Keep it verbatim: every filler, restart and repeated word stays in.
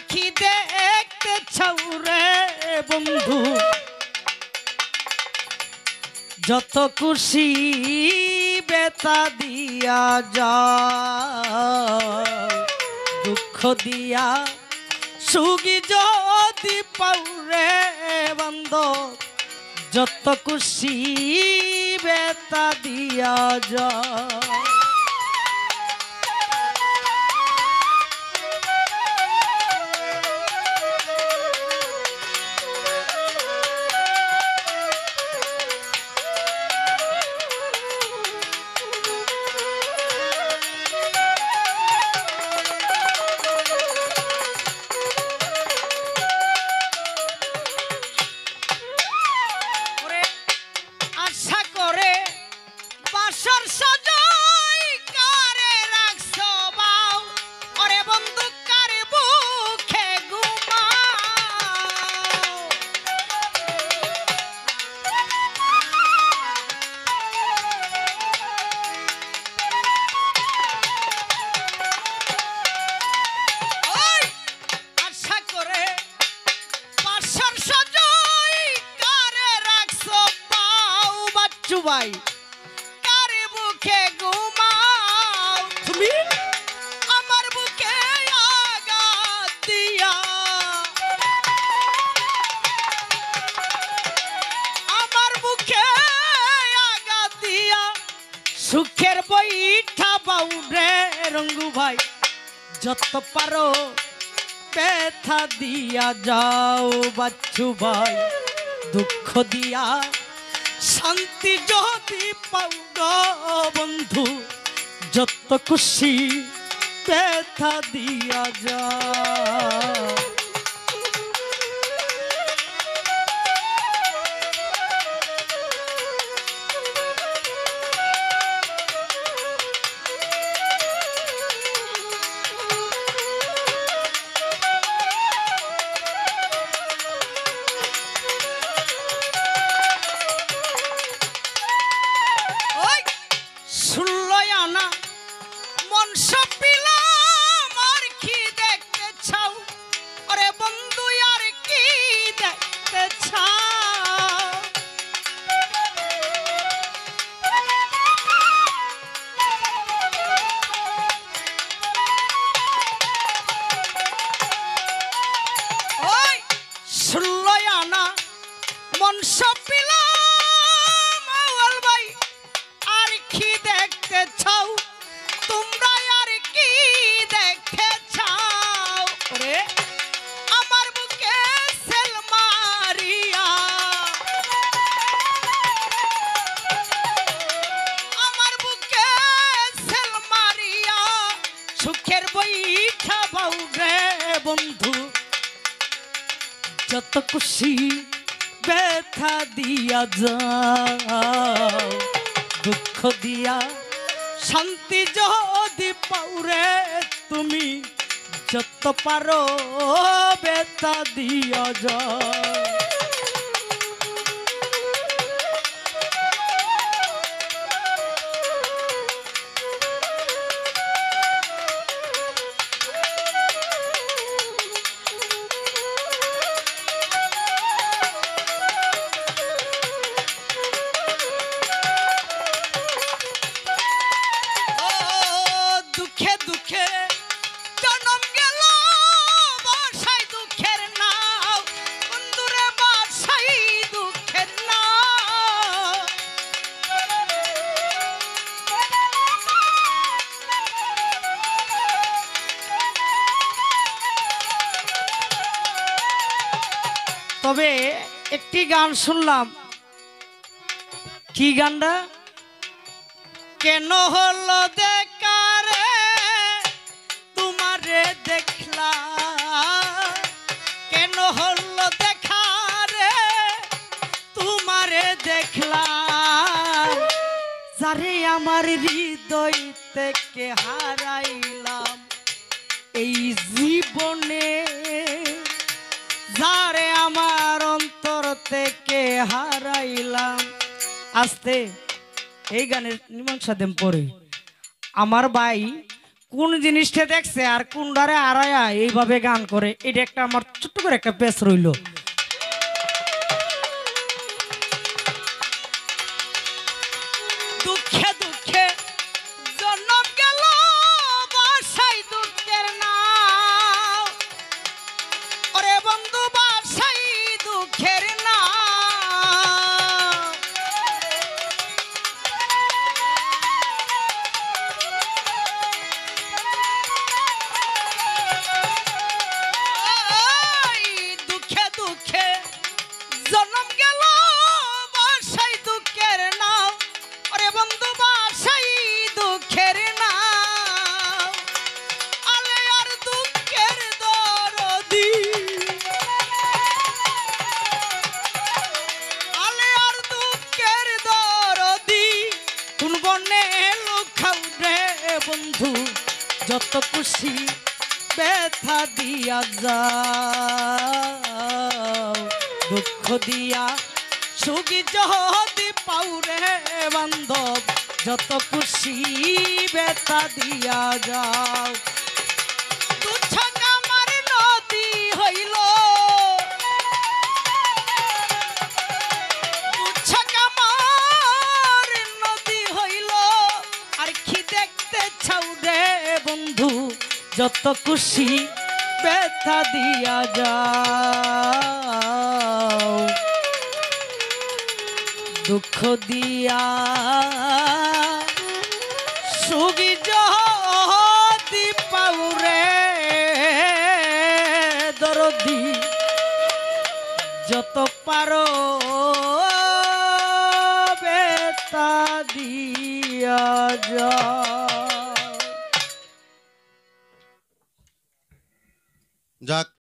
কি দেখতে চাও রে বন্ধু যত খুশি বেতা দিয়া যাও দুঃখ দিয়া সুগি যদি পাও রে বন্ধু যত খুশি বেতা দিয়া যাও ভাই কারে বুকে ঘুমাও তুমি আমার বুকে আঘাত দিয়া আমার বুকে আঘাত দিয়া সুখের বইঠা বাউ রে রঙ্গু ভাই যত পারো ব্যথা দিয়া যাও বাচ্চু ভাই দুঃখ দিয়া শান্তি যদি পাও গো বন্ধু যত খুশি ব্যথা দিয়া যাও বন্ধু যত খুশি ব্যথা দিয়া যাও দুঃখ দিয়া শান্তি যদি পাও রে তুমি যত পারো ব্যথা দিয়া যাও তবে একটি গান শুনলাম কি গানটা কেন হলো দেখা রে তোমারে দেখলা কেন হলো দেখা রে তোমারে দেখলা যারে আমার হৃদয় থেকে হারাইলাম এই জীবনে যারে আমার অন্তর থেকে হারাইলাম আস্তে এই গানের মীমাংসা দেন পরে আমার ভাই কোন জিনিসটা দেখছে আর কোন ধারে আড়ায়া এইভাবে গান করে, এটা একটা আমার ছোট্ট করে একটা পেস রইল। দুঃখে দুঃখে জন্ম গেল বাসাই দুঃখের নাও, ওরে বন্ধু বাসাই দুঃখের নাও। দুঃখে দুঃখে জন্ম গেল বাসাই দুঃখের নাও, ওরে বন্ধু বাসাই দুঃখের নাও। আলে আর দুঃখের দরদি, আলে আর দুঃখের দরদি, কোন বনে লুকাও রে বন্ধু, যত খুশি ব্যথা দিয়া যাও। দুঃখ দিয়া সুখী যদি পাও রে বান্ধব, যত খুশি ব্যথা দিয়া যাও। দুঃখ আমার নদী হইল, দুঃখ আমার নদী হইল, আর কি দেখতে চাও রে বন্ধু, যত খুশি ব্যথা দিয়া যাও। দুঃখ দিয়া সুখী যদি পাও রে দরদি, যত পারো ব্যথা দিয়া যাও। যাক